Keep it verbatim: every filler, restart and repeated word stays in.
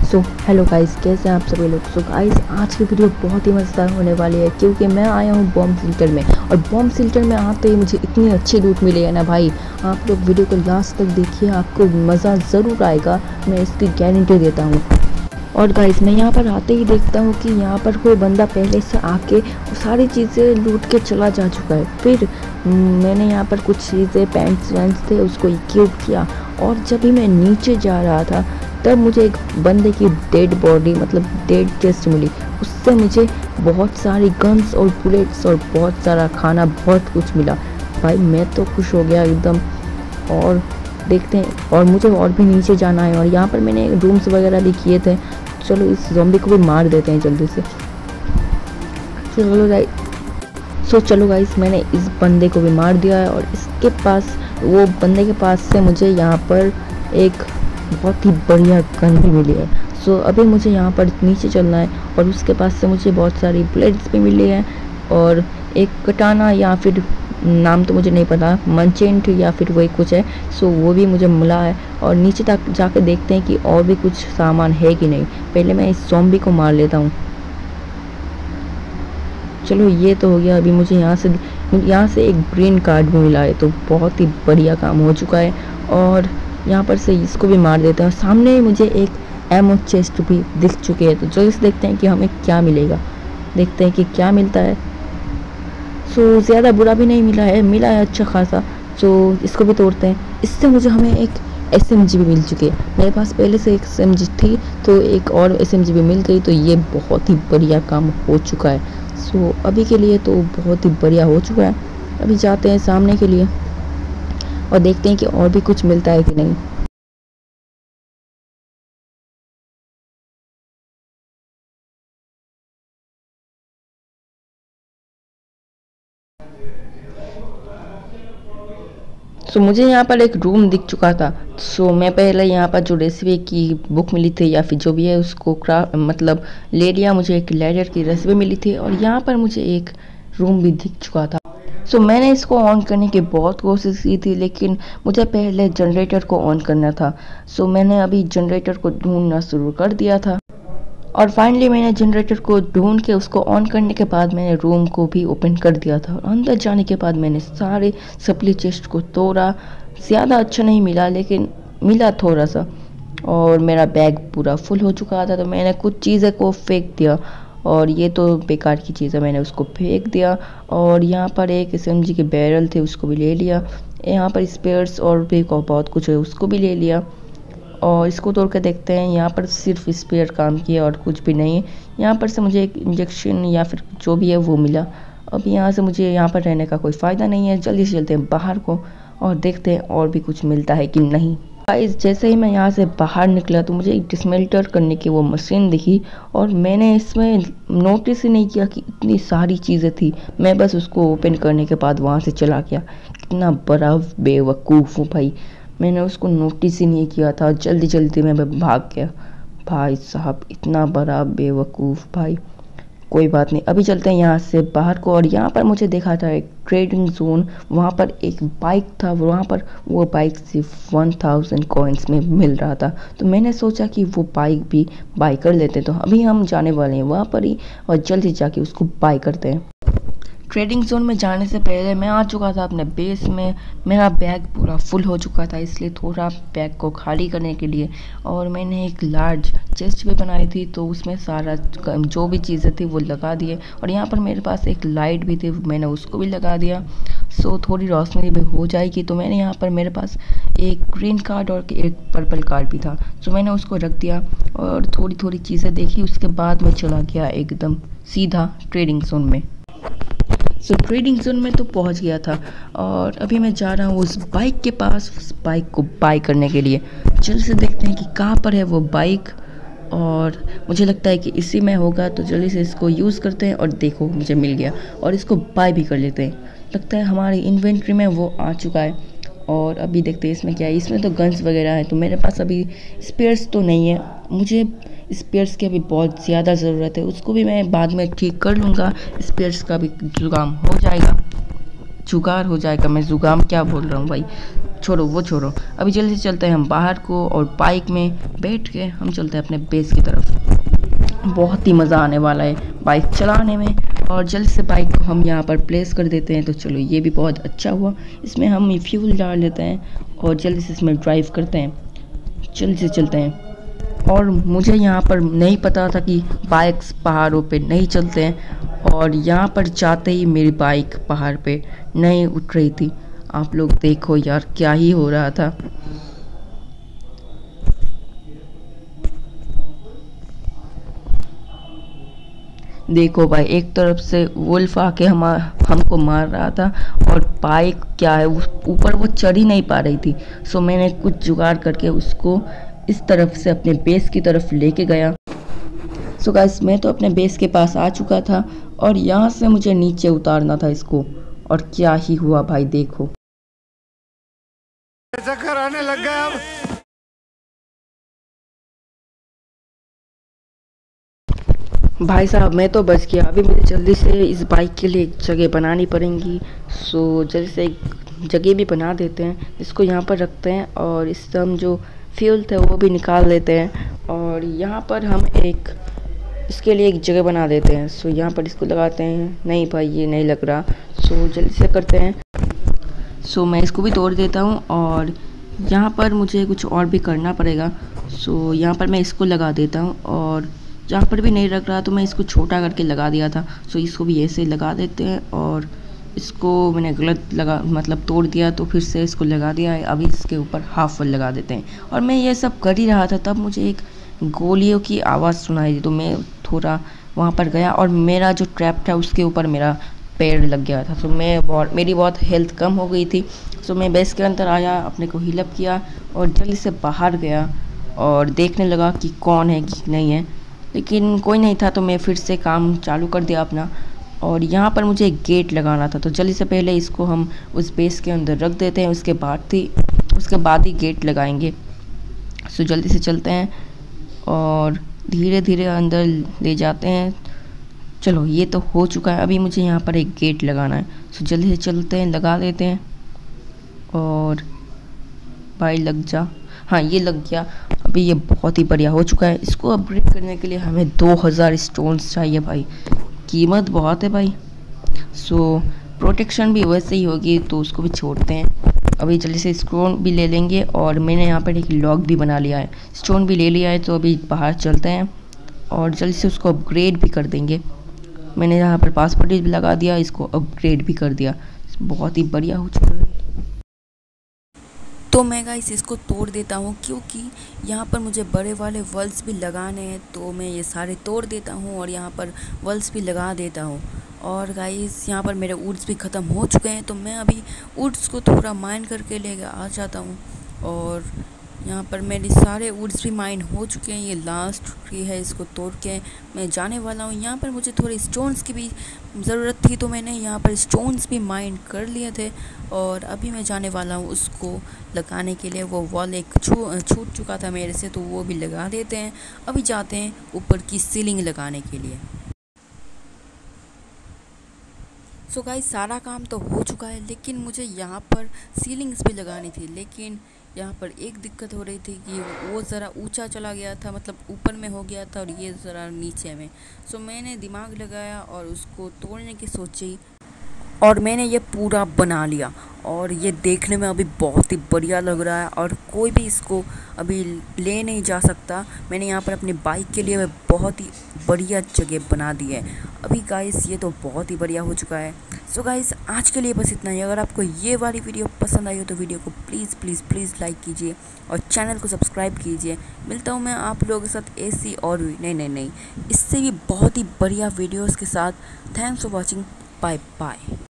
So hello guys, कैसे हैं आप सभी लोग। सो गाइस, आज की वीडियो बहुत ही मज़ेदार होने वाली है क्योंकि मैं आया हूँ बॉम्ब शिल्टर में। और बॉम्ब शिल्टर में आते ही मुझे इतनी अच्छी लूट मिली है ना भाई। आप लोग वीडियो को लास्ट तक देखिए, आपको मज़ा ज़रूर आएगा, मैं इसकी गारंटी देता हूँ। और गाइस, मैं यहाँ पर आते ही देखता हूँ कि यहाँ पर कोई बंदा पहले से आके सारी चीज़ें लूट के चला जा चुका है। फिर मैंने यहाँ पर कुछ चीज़ें पैंट्स वैंट्स थे उसको इक्विप किया, और जब भी मैं नीचे जा रहा था तब मुझे एक बंदे की डेड बॉडी मतलब डेड चेस्ट मिली। उससे मुझे बहुत सारी गन्स और बुलेट्स और बहुत सारा खाना, बहुत कुछ मिला भाई। मैं तो खुश हो गया एकदम। और देखते हैं, और मुझे और भी नीचे जाना है, और यहाँ पर मैंने रूम्स वगैरह भी किए थे। चलो इस ज़ॉम्बी को भी मार देते हैं जल्दी से। चलो गाइस सो चलो गाइस मैंने इस बंदे को भी मार दिया है, और इसके पास वो बंदे के पास से मुझे यहाँ पर एक बहुत ही बढ़िया गन भी मिली है। सो अभी मुझे यहाँ पर नीचे चलना है, और उसके पास से मुझे बहुत सारी बुलेट्स भी मिली हैं, और एक कटाना या फिर नाम तो मुझे नहीं पता, मंचेंट या फिर वही कुछ है। सो वो भी मुझे मिला है, और नीचे तक जाके देखते हैं कि और भी कुछ सामान है कि नहीं। पहले मैं इस ज़ॉम्बी को मार लेता हूँ। चलो ये तो हो गया। अभी मुझे यहाँ से यहाँ से एक ग्रीन कार्ड भी मिला है, तो बहुत ही बढ़िया काम हो चुका है। और यहाँ पर से इसको भी मार देते हैं। सामने ही मुझे एक एमो चेस्ट भी दिख चुके हैं, तो जल्दी से देखते हैं कि हमें क्या मिलेगा। देखते हैं कि क्या मिलता है। सो ज़्यादा बुरा भी नहीं मिला है, मिला है अच्छा खासा। सो इसको भी तोड़ते हैं। इससे मुझे हमें एक एस एम जी भी मिल चुकी है। मेरे पास पहले से एक एस एम जी थी, तो एक और एस एम जी भी मिल गई, तो ये बहुत ही बढ़िया काम हो चुका है। सो अभी के लिए तो बहुत ही बढ़िया हो चुका है। अभी जाते हैं सामने के लिए और देखते हैं कि और भी कुछ मिलता है कि नहीं। सो so, मुझे यहाँ पर एक रूम दिख चुका था। सो so, मैं पहले यहाँ पर जो रेसिपी की बुक मिली थी या फिर जो भी है उसको क्राफ्ट मतलब ले लिया। मुझे एक लैडर की रेसिपी मिली थी, और यहाँ पर मुझे एक रूम भी दिख चुका था। सो so, मैंने इसको ऑन करने की बहुत कोशिश की थी, लेकिन मुझे पहले जनरेटर को ऑन करना था। सो so, मैंने अभी जनरेटर को ढूंढना शुरू कर दिया था, और फाइनली मैंने जनरेटर को ढूंढ के उसको ऑन करने के बाद मैंने रूम को भी ओपन कर दिया था। और अंदर जाने के बाद मैंने सारे सप्ली चेस्ट को तोड़ा। ज़्यादा अच्छा नहीं मिला, लेकिन मिला थोड़ा सा। और मेरा बैग पूरा फुल हो चुका था, तो मैंने कुछ चीज़ें को फेंक दिया, और ये तो बेकार की चीज़ है, मैंने उसको फेंक दिया। और यहाँ पर एक एस एम जी के बैरल थे, उसको भी ले लिया। यहाँ पर स्पेयर्स और भी बहुत कुछ है, उसको भी ले लिया। और इसको तोड़ कर देखते हैं। यहाँ पर सिर्फ स्पेयर काम किया और कुछ भी नहीं है। यहाँ पर से मुझे एक इंजेक्शन या फिर जो भी है वो मिला। अब यहाँ से मुझे यहाँ पर रहने का कोई फ़ायदा नहीं है। जल्दी से चलते हैं बाहर को और देखते हैं और भी कुछ मिलता है कि नहीं। गाइस, जैसे ही मैं यहाँ से बाहर निकला तो मुझे एक डिसमेल्टर करने की वो मशीन दिखी, और मैंने इसमें नोटिस ही नहीं किया कि इतनी सारी चीज़ें थी। मैं बस उसको ओपन करने के बाद वहाँ से चला गया। कितना बड़ा बेवकूफ़ हूँ भाई, मैंने उसको नोटिस ही नहीं किया था। जल्दी जल्दी में मैं भाग गया। भाई साहब, इतना बड़ा बेवकूफ़ भाई। कोई बात नहीं, अभी चलते हैं यहाँ से बाहर को। और यहाँ पर मुझे देखा था एक ट्रेडिंग जोन, वहाँ पर एक बाइक था। वहाँ पर वो बाइक सिर्फ वन थाउजेंड कॉइन्स में मिल रहा था, तो मैंने सोचा कि वो बाइक भी बाई कर लेते। तो अभी हम जाने वाले हैं वहाँ पर ही, और जल्दी जाके उसको बाई करते हैं। ट्रेडिंग जोन में जाने से पहले मैं आ चुका था अपने बेस में। मेरा बैग पूरा फुल हो चुका था, इसलिए थोड़ा बैग को खाली करने के लिए और मैंने एक लार्ज चेस्ट भी बनाई थी, तो उसमें सारा जो भी चीज़ें थी वो लगा दिए। और यहाँ पर मेरे पास एक लाइट भी थी, मैंने उसको भी लगा दिया। सो थोड़ी रोशनी भी हो जाएगी। तो मैंने यहाँ पर मेरे पास एक ग्रीन कार्ड और एक पर्पल कार्ड भी था, सो मैंने उसको रख दिया और थोड़ी थोड़ी चीज़ें देखी। उसके बाद मैं चला गया एकदम सीधा ट्रेडिंग जोन में। सो ट्रेडिंग जोन में तो पहुंच गया था, और अभी मैं जा रहा हूँ उस बाइक के पास, उस बाइक को बाई करने के लिए। जल्दी से देखते हैं कि कहाँ पर है वो बाइक, और मुझे लगता है कि इसी में होगा। तो जल्दी से इसको यूज़ करते हैं, और देखो मुझे मिल गया, और इसको बाई भी कर लेते हैं। लगता है हमारी इन्वेंट्री में वो आ चुका है। और अभी देखते हैं इसमें क्या है। इसमें तो गन्स वगैरह है, तो मेरे पास अभी स्पेयर्स तो नहीं है। मुझे स्पेयर्स की अभी बहुत ज़्यादा ज़रूरत है, उसको भी मैं बाद में ठीक कर लूँगा। स्पेयर्स का भी जुगाम हो जाएगा, जुगाड़ हो जाएगा। मैं जुगाम क्या बोल रहा हूँ भाई। छोड़ो वो छोड़ो, अभी जल्दी से चलते हैं हम बाहर को और बाइक में बैठ के हम चलते हैं अपने बेस की तरफ। बहुत ही मज़ा आने वाला है बाइक चलाने में। और जल्दी से बाइक को हम यहाँ पर प्लेस कर देते हैं। तो चलो ये भी बहुत अच्छा हुआ। इसमें हम फ्यूल डाल लेते हैं और जल्दी से इसमें ड्राइव करते हैं, जल्दी से चलते हैं। और मुझे यहाँ पर नहीं पता था कि बाइक्स पहाड़ों पे नहीं चलते हैं, और यहाँ पर जाते ही मेरी बाइक पहाड़ पे नहीं उठ रही थी। आप लोग देखो यार क्या ही हो रहा था। देखो भाई, एक तरफ से वुल्फ आके हम हमको मार रहा था और बाइक क्या है ऊपर वो चढ़ ही नहीं पा रही थी। सो मैंने कुछ जुगाड़ करके उसको इस तरफ से अपने बेस की तरफ लेके गया। सो गाइस, मैं तो अपने बेस के पास आ चुका था और यहाँ से मुझे नीचे उतारना था इसको, और क्या ही हुआ भाई देखो। चक्कर आने लग गया अब। भाई साहब मैं तो बच गया। अभी मुझे जल्दी से इस बाइक के लिए एक जगह बनानी पड़ेगी। सो जल्दी से एक जगह भी बना देते हैं, इसको यहाँ पर रखते हैं और इस हम जो फ्यूल थे वो भी निकाल लेते हैं। और यहाँ पर हम एक इसके लिए एक जगह बना देते हैं। सो यहाँ पर इसको लगाते हैं। नहीं भाई ये नहीं लग रहा, सो जल्दी से करते हैं। सो मैं इसको भी तोड़ देता हूँ और यहाँ पर मुझे कुछ और भी करना पड़ेगा। सो यहाँ पर मैं इसको लगा देता हूँ और जहाँ पर भी नहीं रख रहा तो मैं इसको छोटा करके लगा दिया था। सो इसको भी ऐसे लगा देते हैं और इसको मैंने गलत लगा मतलब तोड़ दिया, तो फिर से इसको लगा दिया है। अभी इसके ऊपर हाफ वल लगा देते हैं। और मैं ये सब कर ही रहा था तब मुझे एक गोलियों की आवाज़ सुनाई दी, तो मैं थोड़ा वहाँ पर गया और मेरा जो ट्रैप था उसके ऊपर मेरा पैर लग गया था। तो मैं बहुत मेरी बहुत हेल्थ कम हो गई थी। सो मैं बेस के अंदर आया, अपने को हील अप किया और जल्दी से बाहर गया और देखने लगा कि कौन है कि नहीं है, लेकिन कोई नहीं था। तो मैं फिर से काम चालू कर दिया अपना। और यहाँ पर मुझे एक गेट लगाना था, तो जल्दी से पहले इसको हम उस बेस के अंदर रख देते हैं, उसके बाद ही उसके बाद ही गेट लगाएंगे। सो जल्दी से चलते हैं और धीरे धीरे अंदर ले जाते हैं। चलो ये तो हो चुका है, अभी मुझे यहाँ पर एक गेट लगाना है। सो जल्दी से चलते हैं, लगा देते हैं। और भाई लग जा, हाँ ये लग गया। अभी ये बहुत ही बढ़िया हो चुका है। इसको अपग्रेड करने के लिए हमें दो हज़ार स्टोन्स चाहिए भाई, कीमत बहुत है भाई। सो प्रोटेक्शन भी वैसे ही होगी तो उसको भी छोड़ते हैं। अभी जल्दी से स्टोन भी ले लेंगे और मैंने यहाँ पर एक लॉक भी बना लिया है, स्टोन भी ले लिया है। तो अभी बाहर चलते हैं और जल्दी से उसको अपग्रेड भी कर देंगे। मैंने यहाँ पर पासवर्ड भी लगा दिया, इसको अपग्रेड भी कर दिया, बहुत ही बढ़िया हो चुका है। तो मैं गाइस इसको तोड़ देता हूँ क्योंकि यहाँ पर मुझे बड़े वाले वल्स भी लगाने हैं, तो मैं ये सारे तोड़ देता हूँ और यहाँ पर वल्स भी लगा देता हूँ। और गाइस यहाँ पर मेरे वुड्स भी ख़त्म हो चुके हैं, तो मैं अभी वुड्स को थोड़ा माइन करके लेके आ जाता हूँ। और यहाँ पर मेरे सारे वुड्स भी माइन हो चुके हैं, ये लास्ट ट्री है, इसको तोड़ के मैं जाने वाला हूँ। यहाँ पर मुझे थोड़े स्टोन्स की भी ज़रूरत थी, तो मैंने यहाँ पर स्टोन्स भी माइन कर लिए थे और अभी मैं जाने वाला हूँ उसको लगाने के लिए। वो वॉल एक छू छूट चुका था मेरे से, तो वो भी लगा देते हैं। अभी जाते हैं ऊपर की सीलिंग लगाने के लिए। सो गाइस सारा काम तो हो चुका है, लेकिन मुझे यहाँ पर सीलिंग्स भी लगानी थी। लेकिन यहाँ पर एक दिक्कत हो रही थी कि वो ज़रा ऊंचा चला गया था, मतलब ऊपर में हो गया था और ये ज़रा नीचे में। सो मैंने दिमाग लगाया और उसको तोड़ने की सोची और मैंने ये पूरा बना लिया। और ये देखने में अभी बहुत ही बढ़िया लग रहा है और कोई भी इसको अभी ले नहीं जा सकता। मैंने यहाँ पर अपनी बाइक के लिए बहुत ही बढ़िया जगह बना दी है। अभी गाइस ये तो बहुत ही बढ़िया हो चुका है। सो गाइस आज के लिए बस इतना ही। अगर आपको ये वाली वीडियो पसंद आई हो तो वीडियो को प्लीज़ प्लीज़ प्लीज़ लाइक कीजिए और चैनल को सब्सक्राइब कीजिए। मिलता हूँ मैं आप लोगों के साथ ऐसी और भी नहीं नहीं नहीं इससे भी बहुत ही बढ़िया वीडियोज़ के साथ। Thanks for watching, bye bye.